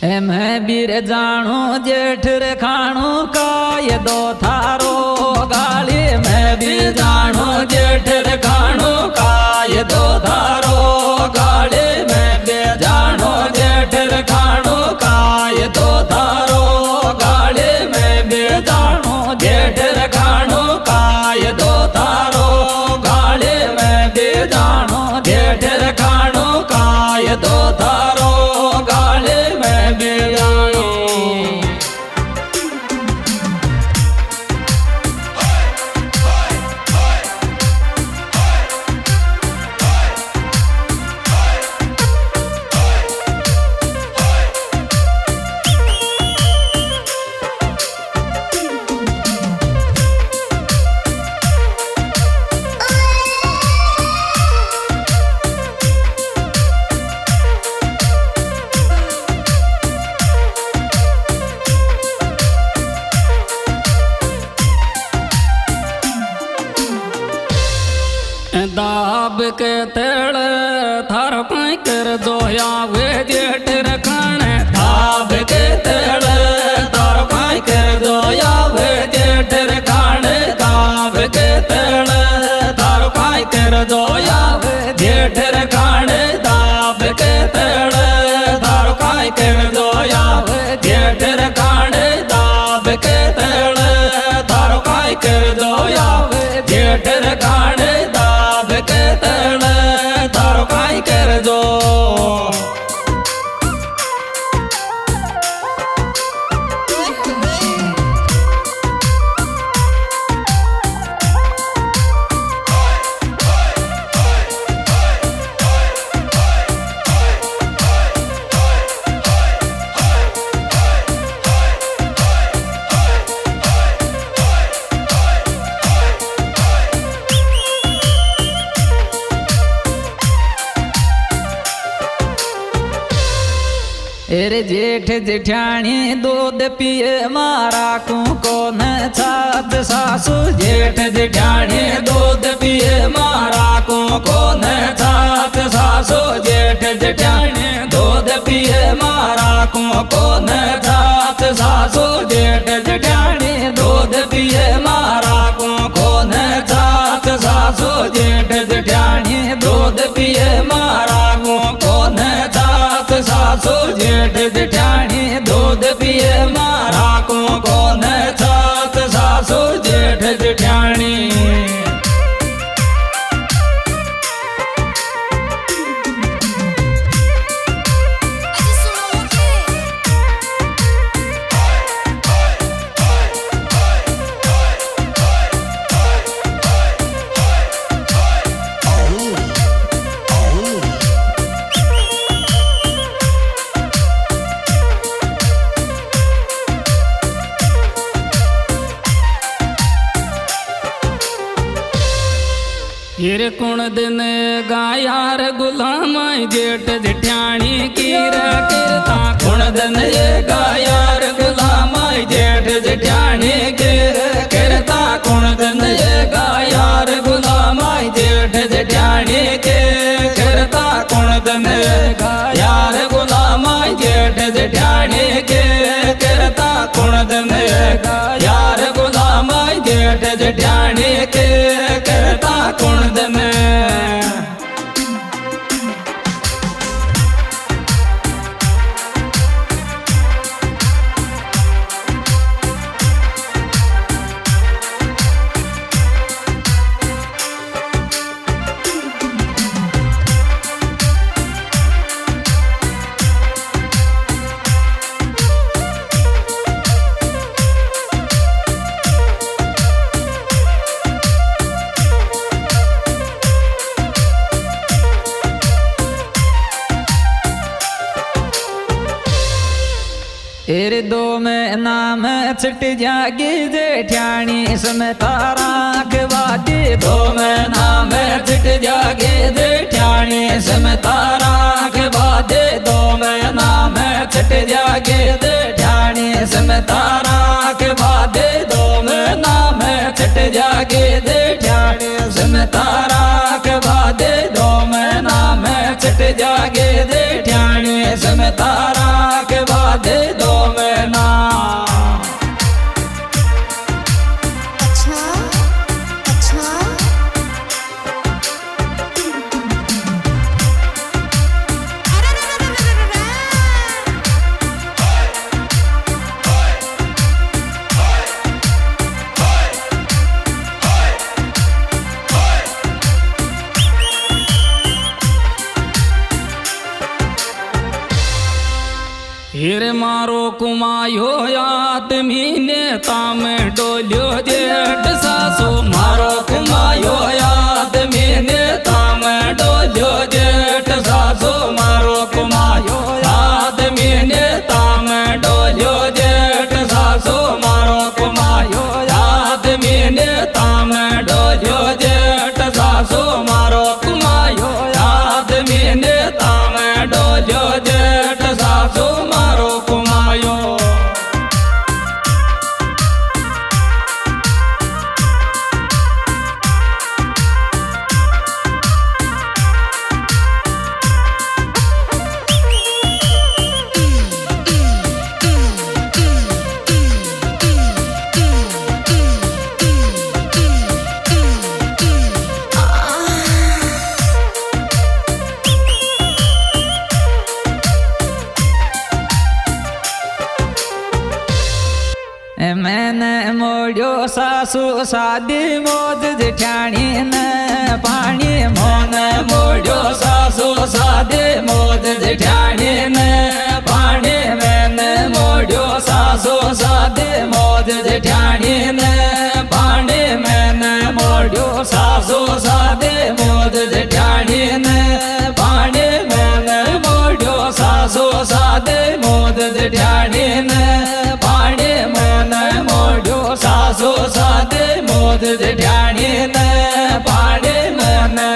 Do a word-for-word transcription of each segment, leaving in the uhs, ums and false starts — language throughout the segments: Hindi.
मैं बीर जानो जेठ रे खाणो का ये दो थारो गाली। मैं बीर जानो जेठ रे खाणो का ये दो थारो गाली। मैं बीर जानो जेठ रे खाणो का ये दो थारो गाली। मैं बीर जानो जेठ रे खाणो का ये दो थारो गाली। मैं बीर जानो जेठ रे खाणो का ये दो थारो गाली। मैं बीर जानो दाब के तेड़ थार पाई कर दोया वे जेठ रखाने। दाब के तेड़ थार पाई कर दोया वे जेठ रखाने। दाब के तेड़ थार पाई कर दोया वे जेठ रखाने। दाब के तेड़ थार पाई कर दोया वे जेठ रखाने। दाब के तेड़ थार पाई कर दोया वे जेठ रखाने। के तड़ तारो काई कर दो। एरे जेठ जेठानी दूध पिए मारा कू कौन छात सासू। जेठ जेठानी दूध पिए मारा कू कौन छात सासू। जेठ जेठानी दूध पिए मारा कू कौन छात सासू। जेठ जेठानी दूध पिए मारा कू कौन छात सासू। जेठ जेठानी दूध पिए मारा कू कौन छात सासू। जेठ जेठानी दूध पिए मारा को कौन छात सासू। जेठ जेठानी हिर कुण दिन गायार गुलाम जेठ जेठानी की कीरता। कुण दिन ये गायार गुलाम जेठ जेठानी की कीरता। कुण दिन ये गायार गुलाम जेठ जेठानी के कीरता। कुण दिन गायार गुलाम जेठ जेठानी के कीरता। कुण दिन गायार गुलाम जेठ जेठानी के कीरता। कुण दिन एरे दो में नाम छट जागी जेठानी समय तारा के वादे। दो में नाम छट जागे जेठानी समय तारा के वादे। दो में नाम छट जागे जेठानी समय तारा के वादे। दो में नाम छट जागे जेठानी समय तारा के वादे। दो में नाम छट जागे जेठानी समय तारा के वादे। हीरे मारो कुमायो आदमी ने ताम डोलियो जेठ सासू मारो कुमायो आदमी ने ताम डोलियो जेठ सासू मारो कुमायो आदमी ने ताम डोलियो जेठ सासू मारो कुमायो आदमी ने ताम डोलियो जेठ सासू मारो कुमायो आदमी ने ताम डोलियो जेठ सासू मारो कुमायो। मैंने मोड़ियो सासू शादी मौज जेठानी ने पानी मोन मोड़ियो सासू शादी मौज जेठानी ने पानी मैंने मोड़ियो सासू शादी मौज जेठानी ने पानी मैंने मोड़ियो सासू शादी मौज जेठानी ने पानी मैंने मोड़ियो सासू शादी मौज जेठानी ने पानी मैंने मोड़ियो सासू शादी मौज जेठानी ने पानी मैंने।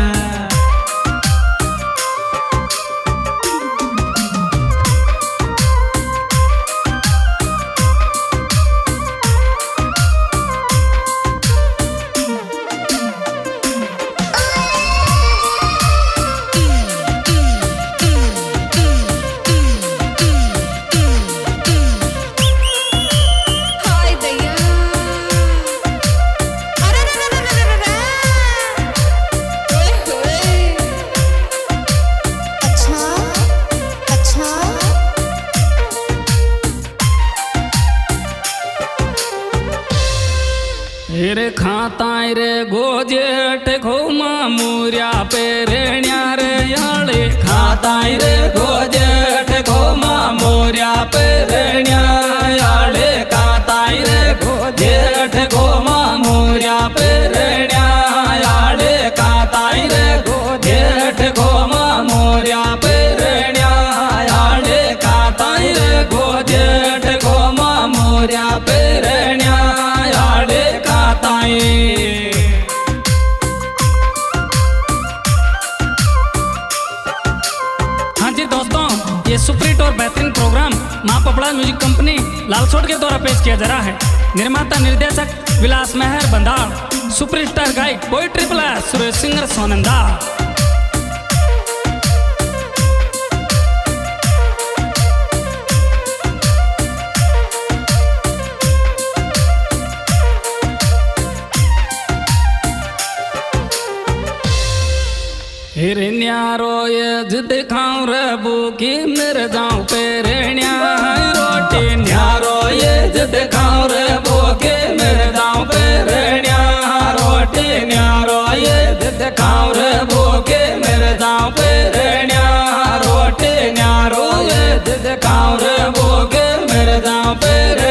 रे खाता रे गोजेठ घोमा मूरिया पेरण्या रे याले खाता रे गोजेठ घोमा मूरिया पेरण्या याले खाता रे गोजेठ घोमा मूरिया पेरण्या याले खाता रे गोजेठ घोमा मूरिया पेरण्या याले खाता रे गोजेठ घोमा मूरिया पेरण्या याले हाँ जी दोस्तों, ये सुपरहिट और बेहतरीन प्रोग्राम माँ पपड़ा म्यूजिक कंपनी लालसोट के द्वारा पेश किया जा रहा है। निर्माता निर्देशक विलास मेहर बंदाड़, सुपरस्टार गायक poetry player Suresh singer Sonanda. हिरे न्यारो ये जिद खाऊं रे बुकी मेरे जाऊं पेरण्या रोटी न्यारो ये जिद खाऊं रे बुकी मेरे जाऊं पेरण्या रोटी न्यारो ये जिद खाऊं रे बुकी मेरे जाऊं पेरण्या रोटी न्यारो ये जिद खाऊं रे बुकी मेरे जाऊं पेरण्या।